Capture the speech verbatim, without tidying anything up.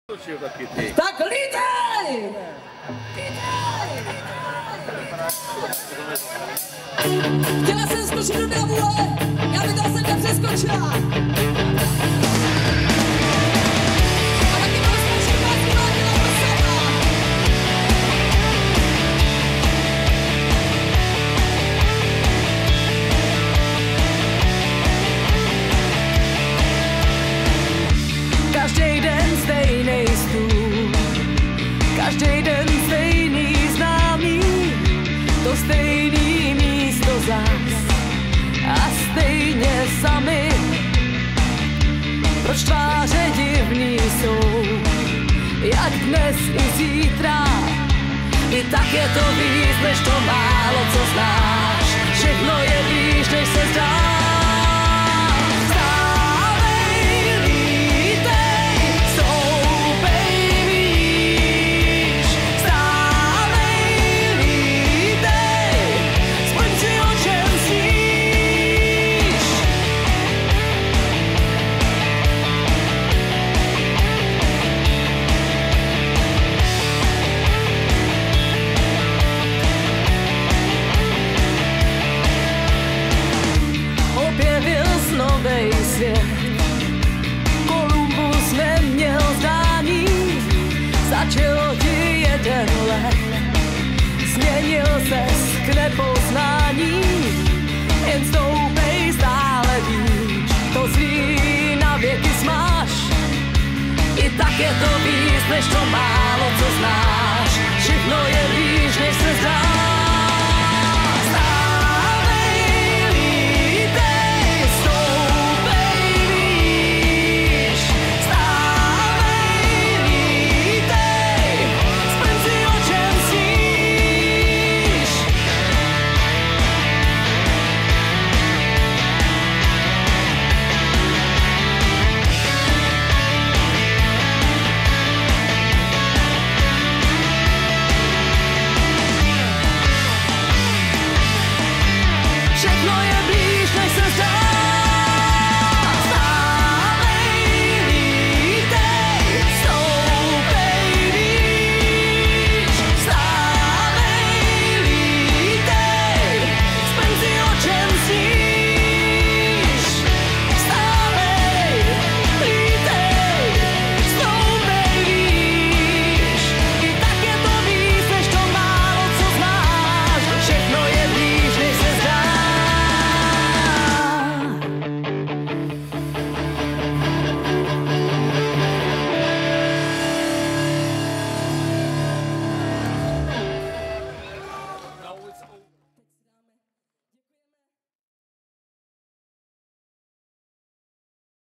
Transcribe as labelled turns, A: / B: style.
A: Tak lítej! Chtěla jsem skočit do davu, ale já bych to asi nepřeskočila. A taky mám skočit do davu, ale dělám to sama.
B: Každý den stejnej stůl, každý den stejný známý, to stejný místo zás a stejně sami. Proč tváře divný jsou, jak dnes i zítra, i tak je to víc než to málo, co znáš, všechno je blíž, než se zdá. Kolumbus neměl zdání, začal ti jeden let, změnil ses k nepoznání, jen stoupej stále výš, to zlý na věky smáš, i tak je to víc než to málo, co znáš, všechno je blíž, než se zdá.